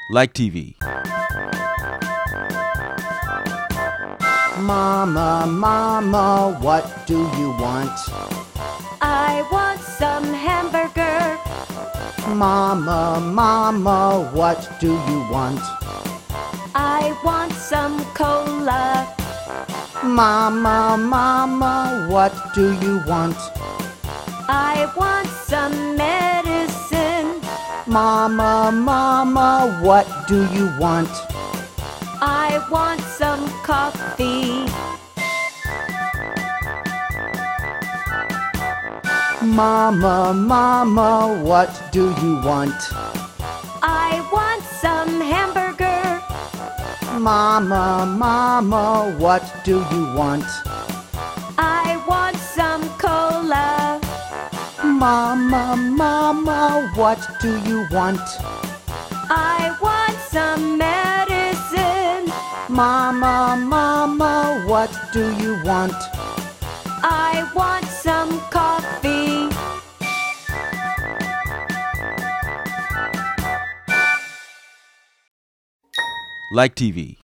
Like TV. Mama, Mama, what do you want? I want some hamburger. Mama, Mama, what do you want? I want some cola. Mama, Mama, what do you want? I want some medicine. Mama, Mama, what do you want? I want some coffee. Mama, Mama, what do you want? I want some hamburger. Mama, Mama, what do you want? I want some cola. Mama, Mama, what do you want? I want some medicine. Mama, Mama, what do you want? I want some coffee. Like TV.